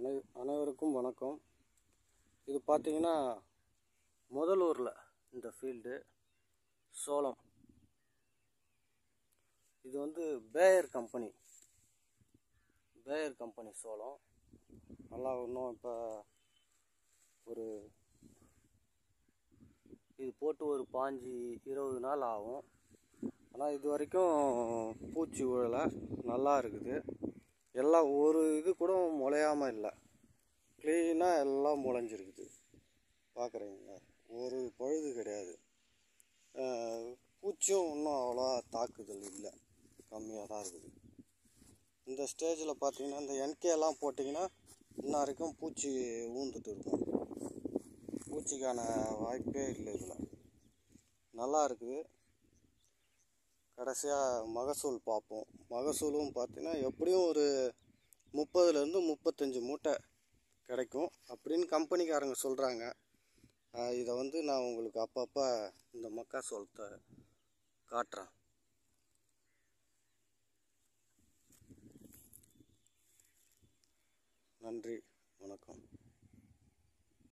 அனைவருக்கும் வணக்கம். இது பார்த்தீங்கன்னா முதலூரில் இந்த ஃபீல்டு சோளம். இது வந்து பேயர் கம்பெனி சோளம். நல்லா இன்னும் இப்போ ஒரு இது போட்டு ஒரு 15-20 நாள் ஆகும். ஆனால் இது வரைக்கும் பூச்சி விழலை, நல்லா இருக்குது. எல்லாம் ஒரு இது கூட முளையாமல் இல்லை, க்ளீனாக எல்லாம் முளைஞ்சிருக்குது. பார்க்குறீங்களா, ஒரு பழுது கிடையாது. பூச்சியும் இன்னும் அவ்வளோ தாக்குதல் இல்லை, கம்மியாக தான் இருக்குது. இந்த ஸ்டேஜில் பார்த்தீங்கன்னா இந்த என்கேலாம் போட்டிங்கன்னா இன்ன வரைக்கும் பூச்சி ஊந்துட்டு இருக்கும். பூச்சிக்கான வாய்ப்பே இல்லை இதில். நல்லா இருக்குது. கடைசியாக மகசூல் பார்ப்போம். மகசூலும் பார்த்தீங்கன்னா எப்படியும் ஒரு 30லேருந்து 35 மூட்டை கிடைக்கும் அப்படின்னு கம்பெனிக்காரங்க சொல்கிறாங்க. இதை வந்து நான் உங்களுக்கு அப்பப்போ இந்த மக்காசோளத்தை காட்டுறேன். நன்றி, வணக்கம்.